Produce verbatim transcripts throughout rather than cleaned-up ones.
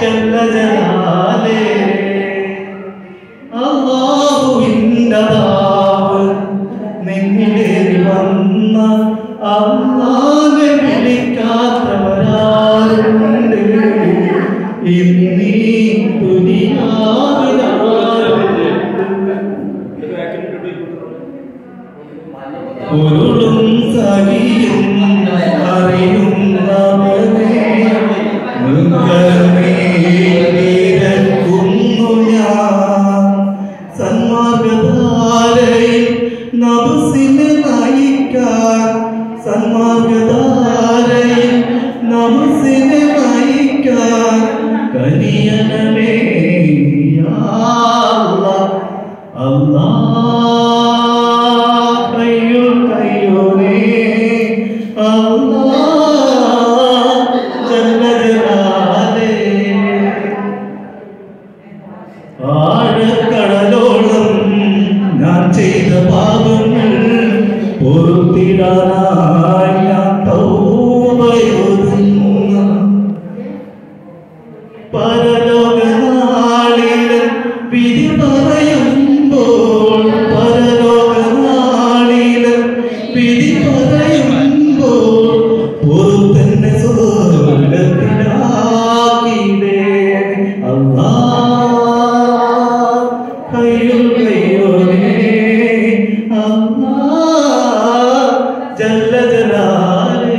ജല്ല ജലാലേ അല്ലാഹുവിന്റെ നാവ് നിന്നിലേറി വന്ന അല്ലാഹുവെ വിളിക്കാത്തവരാരുണ്ട് ഇന്നീ ദുനിയാവിലാരുണ്ട് പൊരുളും സഹിയും അറിയുന്നവനെ നിങ്ങൾമേലിരക്കുന്നു ഞാൻ സന്മാർഗധാരയിൽ നഫ്സിനെ നയിക്കാൻ സന്മാർഗധാരയിൽ നഫ്സിനെ നയിക്കാൻ കനിയണമേ യാ അല്ലാഹ് അല്ലാഹ് കയ്യുൽ കയ്യൂമേ അല്ലാഹ് ജല്ല ജലാലേ ആഴക്കടലോളം ഞാൻ ചെയ്ത പാപങ്ങൾ പൊറുത്തിടാനായി ഞാൻ തൗബയോതുന്നു പരലോകനാളിൽ വിധി പറയുമ്പോൾ പരലോകനാളിൽ വിധി പറയുമ്പോൾ പൊറുത്തന്നെ സ്വർഗ്ഗത്തിലാക്കിയിടേ അല്ലാഹ് കയ്യുൽ കയ്യൂമേ അല്ലാഹ് ജല്ല ജലാലേ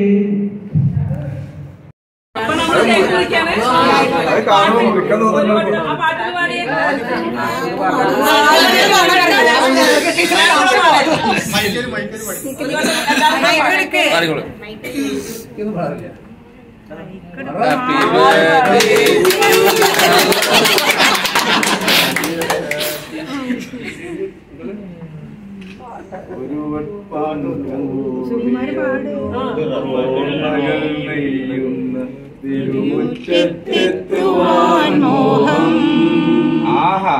തിരുമുറ്റത്തെത്തുവാൻ മോഹം ആഹാ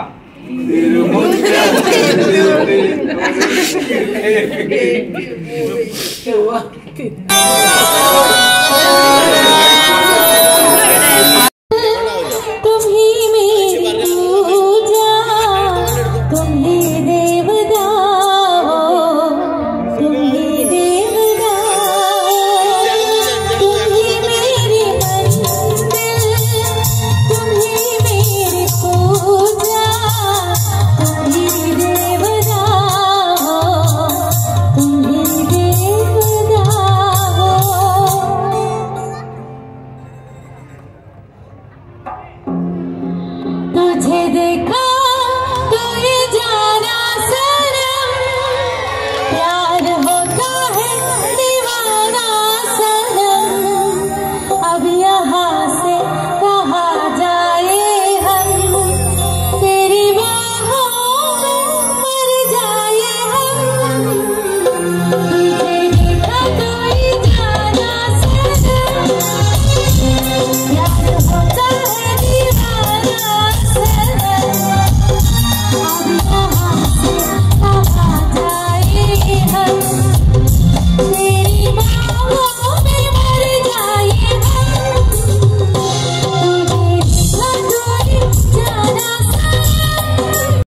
तुझे देखा